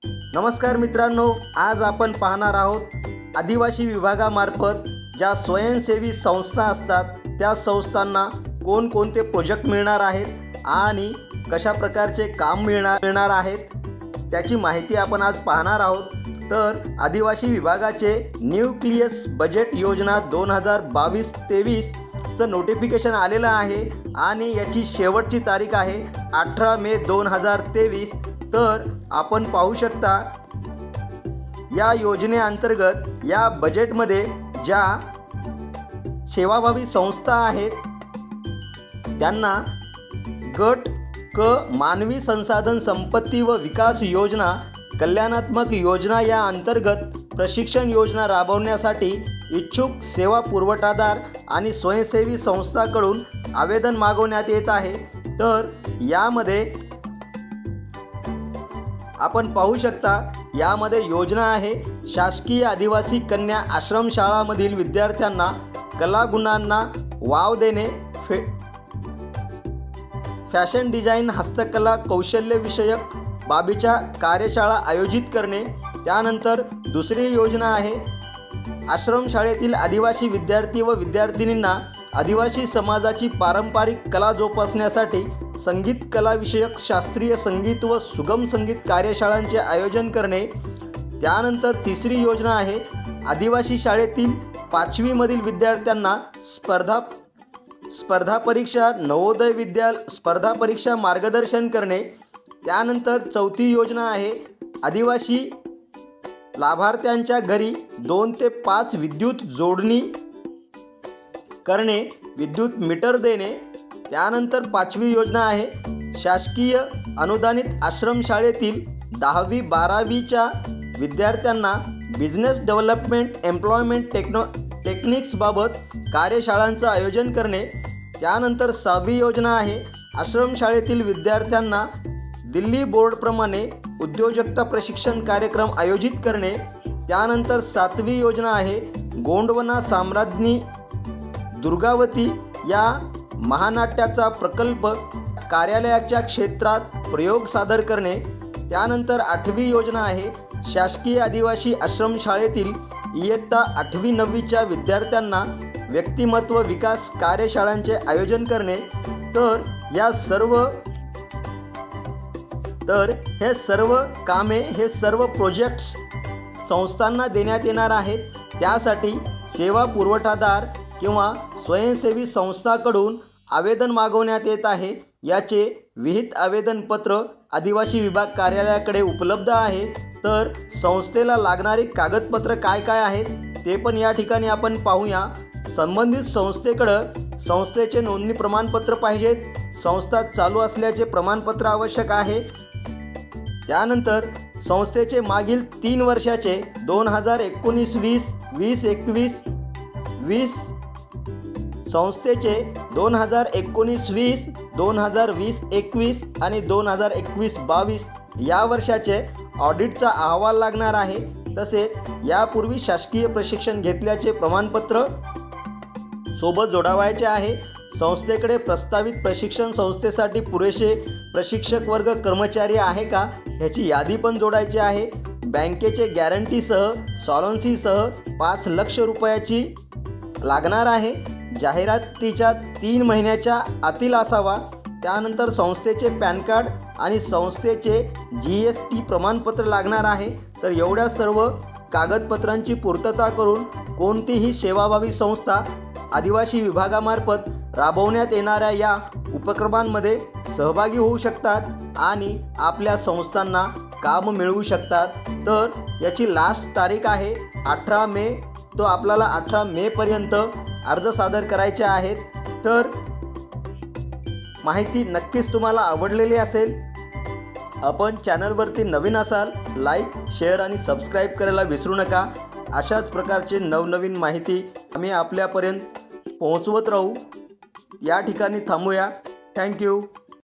नमस्कार मित्रांनो, आज आपण पाहणार आहोत आदिवासी विभागामार्फत ज्या स्वयंसेवी संस्था असतात त्या संस्थांना कोणकोणते प्रोजेक्ट मिळणार आहेत आणि कशा प्रकारचे काम मिळणार आहेत त्याची माहिती आपण आज पाहणार आहोत। तर आदिवासी विभागाचे न्यूक्लियस बजेट योजना 2022-23 चं नोटिफिकेशन आलेलं आहे आणि याची शेवटची तारीख आहे 18 मे 2023। तर आपण पाहू शकता या योजनेअंतर्गत या बजेटमध्ये ज्या सेवाभावी संस्था आहेत त्यांना गट क मानवी संसाधन संपत्ती व विकास योजना कल्याणात्मक योजना या अंतर्गत प्रशिक्षण योजना राबवण्यासाठी इच्छुक सेवा पुरवठादार आणि स्वयंसेवी संस्थांकडून आवेदन मागवण्यात येत आहे। तर यामध्ये आपण पाहू शकता यामध्ये योजना आहे शासकीय आदिवासी कन्या आश्रमशाळामधील विद्यार्थ्यांना कलागुणांना वाव देणे, फॅशन डिझाईन, हस्तकला, कौशल्यविषयक बाबीच्या कार्यशाळा आयोजित करणे। त्यानंतर दुसरी योजना आहे आश्रमशाळेतील आदिवासी विद्यार्थी व विद्यार्थिनींना आदिवासी समाजाची पारंपरिक कला जोपासण्यासाठी संगीत कलाविषयक शास्त्रीय संगीत व सुगम संगीत कार्यशाळांचे आयोजन करणे। त्यानंतर तिसरी योजना आहे आदिवासी शाळेतील 5वी मधील विद्यार्थ्यांना स्पर्धा परीक्षा, नवोदय स्पर्धा परीक्षा मार्गदर्शन करणे। त्यानंतर चौथी योजना आहे आदिवासी लाभार्थ्यांच्या घरी 2 ते 5 विद्युत जोडणी करणे, विद्युत मीटर देणे। त्यानंतर 5वी योजना आहे शासकीय अनुदानित आश्रमशाळेतील 10वी 12वीच्या विद्यार्थ्यांना बिझनेस डेव्हलपमेंट एम्प्लॉयमेंट टेक्निक्सबाबत कार्यशाळांचं आयोजन करणे। त्यानंतर 6वी योजना आहे आश्रमशाळेतील विद्यार्थ्यांना दिल्ली बोर्डप्रमाणे उद्योजकता प्रशिक्षण कार्यक्रम आयोजित करणे। त्यानंतर 7वी योजना आहे गोंडवना साम्राज्ञी दुर्गावती या महानाट्याचा प्रकल्प कार्यालयाच्या क्षेत्रात प्रयोग सादर करणे। त्यानंतर 8वी योजना आहे शासकीय आदिवासी आश्रमशाळेतील इयत्ता 8वी 9वीच्या विद्यार्थ्यांना व्यक्तिमत्व विकास कार्यशाळांचे आयोजन करणे। हे सर्व कामे, हे सर्व प्रोजेक्ट्स संस्थांना देण्यात येणार आहेत। त्यासाठी सेवा पुरवठादार किंवा स्वयंसेवी संस्थांकडून आवेदन मागवण्यात येत आहे। याचे विहित आवेदनपत्र आदिवासी विभाग कार्यालयाकडे उपलब्ध आहे। तर संस्थेला लागणारी कागदपत्र काय काय आहेत ते पण या ठिकाणी आपण पाहूया। संबंधित संस्थेकडे संस्थेचे नोंदणी प्रमाणपत्र पाहिजेत, संस्था चालू असल्याचे प्रमाणपत्र आवश्यक आहे। त्यानंतर संस्थेचे मागील 3 वर्षाचे 2019-20, 2021, 20 संस्थेचे 2019-20, 2020-21 आणि 2021-22 या वर्षाचे ऑडिटचा अहवाल लागणार आहे। तसेच यापूर्वी शासकीय प्रशिक्षण घेतल्याचे प्रमाणपत्र सोबत जोडावायचे आहे। संस्थेकडे प्रस्तावित प्रशिक्षण संस्थेसाठी पुरेसे प्रशिक्षक वर्ग कर्मचारी आहे का ह्याची यादी पण जोडायची आहे। बँकेचे गॅरंटीसह सॉलन्सीसह 5 लाख रुपयाची लागणार आहे। जाहिरातीच्या 3 महिन्याच्या आतील असावा। त्यानंतर संस्थेचे पॅन कार्ड आणि संस्थेचे GST प्रमाणपत्र लागणार आहे। तर एवढ्या सर्व कागदपत्रांची पूर्तता करून कोणतीही सेवाभावी संस्था आदिवासी विभागामार्फत राबवण्यात येणाऱ्या या उपक्रमांमध्ये सहभागी होऊ शकतात आणि आपल्या संस्थांना काम मिळवू शकतात। तर याची लास्ट तारीख आहे 18 मे। तो आपल्याला 18 मे पर्यंत अर्ज सादर करायचे आहेत। तर माहिती नक्कीच तुम्हाला आवडलेली असेल। आपण चॅनलवरती नवीन असाल लाईक, शेअर आणि सबस्क्राईब करायला विसरू नका। अशाच प्रकारचे नवनवीन माहिती आम्ही आपल्यापर्यंत पोहोचवत राहू। या ठिकाणी थांबूया। थँक्यू।